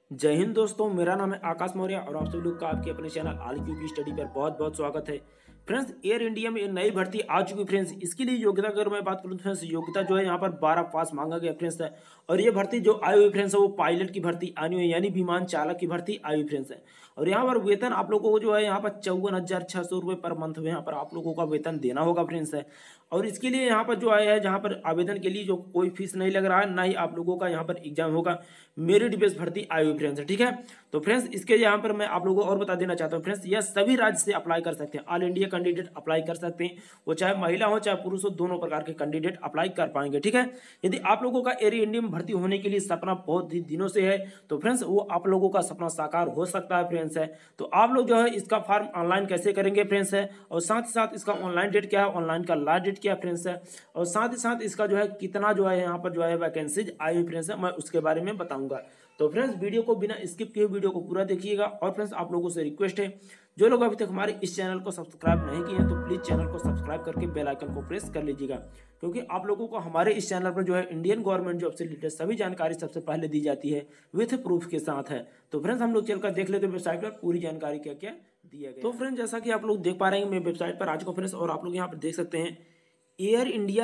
जय हिंद दोस्तों, मेरा नाम है आकाश मौर्य और आप सभी लोग का आपके अपने चैनल आल क्यूबी स्टडी पर बहुत बहुत स्वागत है। फ्रेंड्स, एयर इंडिया में नई भर्ती आ चुकी है। फ्रेंड्स, इसके लिए योग्यता अगर मैं बात करूं तो फ्रेंड्स योग्यता जो है यहाँ पर 12 पास मांगा गया फ्रेंड्स है। और ये भर्ती जो आई हुई फ्रेंड्स है वो पायलट की भर्ती आनी हुई, यानी विमान चालक की भर्ती आई हुई फ्रेंड्स है। और यहाँ पर वेतन आप लोगों को जो है यहाँ पर 54,600 रुपये पर मंथ यहाँ पर आप लोगों का वेतन देना होगा फ्रेंड्स है। और इसके लिए यहाँ पर जो आया है, जहाँ पर आवेदन के लिए जो कोई फीस नहीं लग रहा है, ना ही आप लोगों का यहाँ पर एग्जाम होगा। मेरिट बेस्ड भर्ती आई हुई फ्रेंड्स, ठीक है। तो फ्रेंड्स, इसके यहाँ पर मैं आप लोगों को और बता देना चाहता हूँ फ्रेंड्स, यह सभी राज्य से अप्लाई कर सकते हैं। ऑल इंडिया कैंडिडेट अप्लाई कर सकते हैं, वो चाहे महिला हो चाहे पुरुष हो, दोनों प्रकार के कैंडिडेट अप्लाई कर पाएंगे, ठीक है। यदि आप लोगों का एयर इंडिया में भर्ती होने के लिए सपना बहुत ही दिनों से है तो फ्रेंड्स वो आप लोगों का सपना साकार हो सकता है फ्रेंड्स है। तो आप लोग जो है इसका फॉर्म ऑनलाइन कैसे करेंगे फ्रेंड्स है, और साथ ही साथ इसका ऑनलाइन डेट क्या है, ऑनलाइन का लास्ट डेट क्या है फ्रेंड्स है, और साथ ही साथ इसका जो है कितना जो है यहाँ पर जो है वैकेंसीज आई हुई फ्रेंड्स है, मैं उसके बारे में बताऊंगा। तो फ्रेंड्स, वीडियो को बिना स्किप किए वीडियो को पूरा देखिएगा। और फ्रेंड्स, आप लोगों से रिक्वेस्ट है, जो लोग अभी तक हमारे इस चैनल को सब्सक्राइब नहीं किए हैं तो प्लीज चैनल को सब्सक्राइब करके बेल आइकन को प्रेस कर लीजिएगा, क्योंकि आप लोगों को हमारे इस चैनल पर जो है इंडियन गवर्नमेंट जॉब से रिलेटेड सभी जानकारी सबसे पहले दी जाती है विथ प्रूफ के साथ है। तो फ्रेंड्स, हम लोग चलकर देख लेते हैं वेबसाइट पर पूरी जानकारी क्या क्या दिया गया। तो फ्रेंड्स, जैसा कि आप लोग देख पा रहे हैं, मैं वेबसाइट पर आ चुका हूं फ्रेंड्स, और आप लोग यहाँ पर देख सकते हैं Air India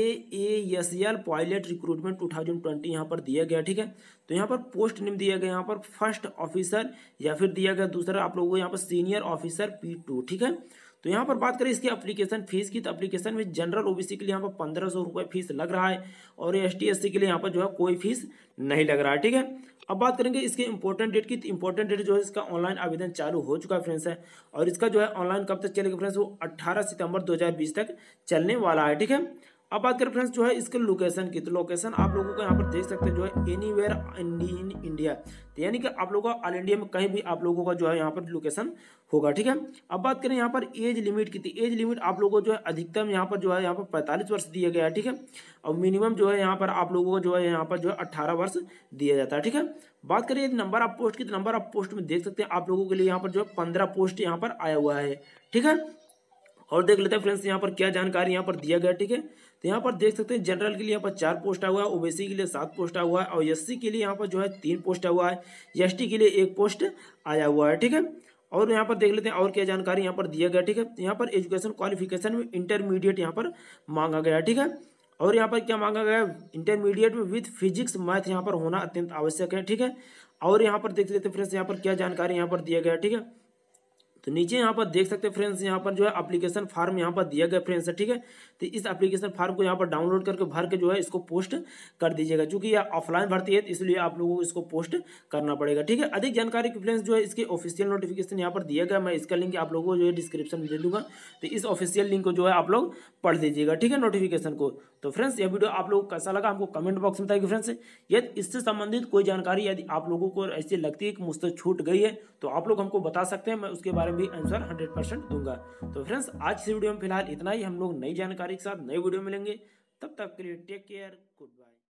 AASL pilot recruitment 2020 यहाँ पर दिया गया, ठीक है। तो यहाँ पर पोस्ट नेम दिया गया, यहाँ पर फर्स्ट ऑफिसर, या फिर दिया गया दूसरा आप लोगों को यहाँ पर सीनियर ऑफिसर P2, ठीक है। तो यहाँ पर बात करें इसकी एप्लीकेशन फीस की, तो एप्लीकेशन में जनरल OBC के लिए यहाँ पर 1500 रुपये फीस लग रहा है, और ST SC के लिए यहाँ पर जो है कोई फीस नहीं लग रहा है, ठीक है। अब बात करेंगे इसके इंपॉर्टेंट डेट की, तो इंपॉर्टेंट डेट जो है इसका ऑनलाइन आवेदन चालू हो चुका है फ्रेंड्स है। और इसका जो है ऑनलाइन कब तक चलेगा फ्रेंड्स, वो 18 सितंबर 2020 तक चलने वाला है, ठीक है। अब बात करें फ्रेंड्स जो है इसके लोकेशन की, तो लोकेशन आप लोगों को यहाँ पर देख सकते हैं जो है एनीवेयर इन इंडिया, तो यानी कि आप लोगों का ऑल इंडिया में कहीं भी आप लोगों का जो है यहाँ पर लोकेशन होगा, ठीक है। अब बात करें यहाँ पर एज लिमिट की, तो एज लिमिट आप लोगों को जो है अधिकतम यहाँ पर जो है यहाँ पर 45 वर्ष दिया गया है, ठीक है। और मिनिमम जो है यहाँ पर आप लोगों को जो है यहाँ पर जो है 18 वर्ष दिया जाता है, ठीक है। बात करिए नंबर ऑफ पोस्ट की, तो नंबर ऑफ पोस्ट में देख सकते हैं आप लोगों के लिए यहाँ पर जो है 15 पोस्ट यहाँ पर आया हुआ है, ठीक है। और देख लेते हैं फ्रेंड्स यहाँ पर क्या जानकारी यहाँ पर दिया गया, ठीक है। तो यहाँ पर देख सकते हैं जनरल के लिए यहाँ पर 4 पोस्ट आया हुआ है, OBC के लिए 7 पोस्ट आया हुआ है, और SC के लिए यहाँ पर जो है 3 पोस्ट आया हुआ है, ST के लिए 1 पोस्ट आया हुआ है, ठीक है। और यहाँ पर देख लेते हैं और क्या जानकारी यहाँ पर दिया गया, ठीक है। यहाँ पर एजुकेशन क्वालिफिकेशन में इंटरमीडिएट यहाँ पर मांगा गया, ठीक है। और यहाँ पर क्या मांगा गया, इंटरमीडिएट में विथ फिजिक्स मैथ यहाँ पर होना अत्यंत आवश्यक है, ठीक है। और यहाँ पर देख लेते हैं फ्रेंड्स यहाँ पर क्या जानकारी यहाँ पर दिया गया, ठीक है। तो नीचे यहाँ पर देख सकते हैं फ्रेंड्स यहाँ पर जो है एप्लीकेशन फॉर्म यहाँ पर दिया गया फ्रेंड्स, ठीक है। तो इस एप्लीकेशन फॉर्म को यहाँ पर डाउनलोड करके भर के जो है इसको पोस्ट कर दीजिएगा, क्योंकि यह ऑफलाइन भर्ती है इसलिए आप लोगों को इसको पोस्ट करना पड़ेगा, ठीक है। अधिक जानकारी की फ्रेंड्स जो है इसके ऑफिशियल नोटिफिकेशन यहाँ पर दिया गया, मैं इसका लिंक आप लोगों को जो है डिस्क्रिप्शन में दे दूंगा। तो इस ऑफिशियल लिंक को जो है आप लोग पढ़ लीजिएगा, ठीक है, नोटिफिकेशन को। तो फ्रेंड्स, यह वीडियो आप लोगों को कैसा लगा हमको कमेंट बॉक्स में बताइए फ्रेंड्स। यदि इससे संबंधित कोई जानकारी यदि आप लोगों को ऐसी लगती है कि मुझसे छूट गई है तो आप लोग हमको बता सकते हैं, मैं उसके बारे में भी आंसर 100% दूंगा। तो फ्रेंड्स, आज की वीडियो में फिलहाल इतना ही। हम लोग नई जानकारी के साथ नई वीडियो मिलेंगे, तब तक के लिए टेक केयर, गुड बाय।